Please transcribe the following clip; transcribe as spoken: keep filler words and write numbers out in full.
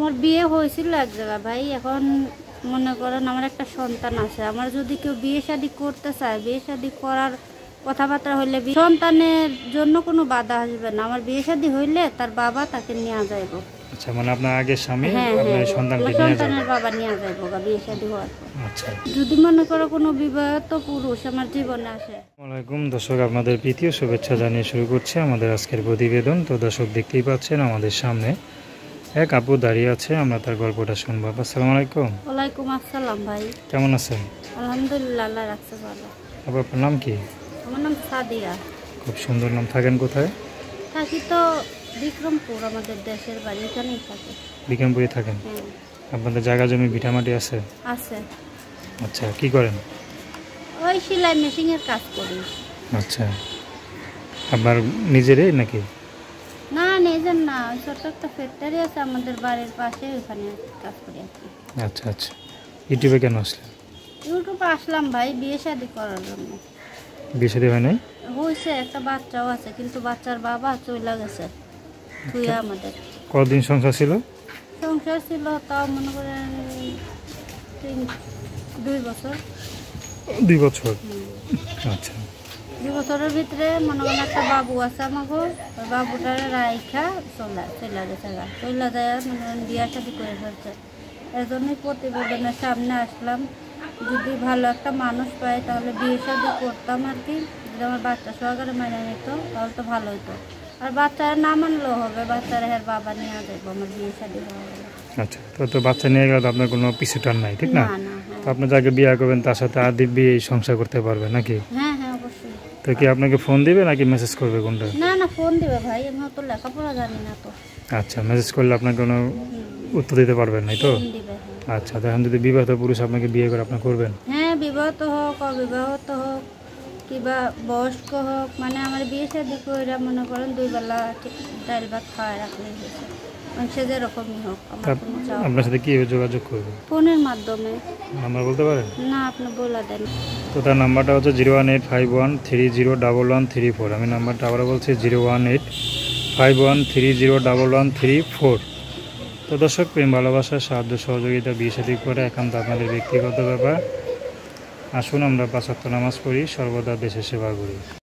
আমার বিয়ে হয়েছিল এক জায়গায় ভাই। এখন মনে করেন আমার একটা সন্তান আছে, আমার যদি কেউ বিয়ে শাদী করতে চায়, বিয়ে শাদী করার কথাবার্তা হইলে সন্তানের জন্য কোনো বাধা আসবে না। আমার বিয়ে শাদী হইলে তার বাবা তাকে নিয়ে যাইব। আচ্ছা, মানে আপনার আগের স্বামী হ্যাঁ আপনার হ্যাঁ সন্তানকে নিয়ে যাবে? সন্তানের বাবা নিয়ে যাইব বিয়ে শাদী হওয়ার পর। আচ্ছা, যদি মনে করো কোনো বিবাহিত পুরুষ আমার জীবনে আসে। আসসালামাইকুম দর্শক, আপনাদের প্রীতীয় শুভেচ্ছা জানিয়ে শুরু করছে আমাদের আজকের প্রতিবেদন। তো দর্শক, দেখতেই পাচ্ছেন আমাদের সামনে এক আপু দাঁড়িয়ে আছে, আমরা তার গল্পটা শুনবো। আসসালামু আলাইকুম। ওয়ালাইকুম আসসালাম ভাই। কেমন আছেন? আলহামদুলিল্লাহ, আল্লাহ রাখছে ভালো। আপু, আপনার নাম কি? আমার নাম সাদিয়া। খুব সুন্দর নাম। থাকেন কোথায়? থাকি তো বিক্রমপুর, আমাদের দেশের বাড়ি এখানেই থাকে। বিক্রমপুরে থাকেন? হ্যাঁ আপনাদের জায়গা জমি ভিটামাটি আছে? আছে। আচ্ছা, কি করেন? ওই সেলাই মেশিনের কাজ করি। আচ্ছা, আপনার নিজেরই নাকি? না নিজের না, ওই ছোট্ট একটা ফ্যাক্টরি আছে আমাদের বাড়ির পাশে, ওখানে কাজ করি আর কি। আচ্ছা আচ্ছা, ইউটিউবে কেন আসলেন? ইউটিউবে আসলাম ভাই বিয়ে শাদী করার জন্য। বিয়ে শাদী হয় নাই? হয়েছে, একটা বাচ্চাও আছে, কিন্তু বাচ্চার বাবা চলে গেছে তুই আমাদের। কতদিন সংসার ছিল? সংসার ছিল তাও মনে করেন তিন দুই বছর। দুই বছর? আচ্ছা, দুই বছরের ভিতরে মনে করেন একটা বাবু আছে আমাকে, ওই বাবুটার রাইখা চলে চলে গেছে গা চলে যায়, মনে করেন বিয়া শাদি করে ফেলছে। এর জন্যই প্রতিবেদনের সামনে আসলাম, যদি ভালো একটা মানুষ পাই তাহলে বিয়ে শাদি করতাম আর কি। যদি আমার বাচ্চা সহকারে মেনে নিত তাহলে তো ভালো হতো, আর বাচ্চারা না মানলেও হবে, বাচ্চারা এর বাবা নিয়ে যাবো, আমার বিয়ে শাদি হওয়া গেলে। আচ্ছা, তো তো বাচ্চা নিয়ে গেলে তো আপনার কোনো পিছু টান নাই, ঠিক না? না না, তো আপনি যাকে বিয়ে করবেন তার সাথে আর দিব্যি সংসার করতে পারবেন নাকি? হ্যাঁ হ্যাঁ অবশ্যই। তো কি আপনাকে ফোন দিবে নাকি মেসেজ করবে, কোনটা? না না, ফোন দিবে ভাই, আমি তো লেখাপড়া জানি না তো। আচ্ছা, মেসেজ করলে আপনাকে কোনো উত্তর দিতে পারবেন নাই তো? ফোন দিবে, হ্যাঁ। আচ্ছা, দেখেন যদি বিবাহিত পুরুষ আপনাকে বিয়ে করে, আপনি করবেন? হ্যাঁ, বিবাহিত হোক অবিবাহিত হোক কিংবা বয়স্ক হোক, মানে আমার বিয়ে শাদী করে মনে করেন দুই বেলা ডাল ভাত খাওয়াই রাখলেই হয়েছে, মানে সে যেরকমই হোক। আমার কোনো চাপ আপনার সাথে কীভাবে যোগাযোগ করবে? ফোনের মাধ্যমে। নাম্বার বলতে পারেন? না, আপনি বলে দেন। তো তার নাম্বারটা হচ্ছে zero one eight five one three zero double one three four. আমি নাম্বারটা আবার বলছি, zero one eight five one three zero double one three four. তো দর্শক, প্রেম ভালোবাসা সাহায্য সহযোগিতা বিয়ে শাদী করে একান্ত আপনাদের ব্যক্তিগত ব্যাপার। আসুন আমরা পাঁচ ওয়াক্ত নামাজ পড়ি, সর্বদা দেশের সেবা করি।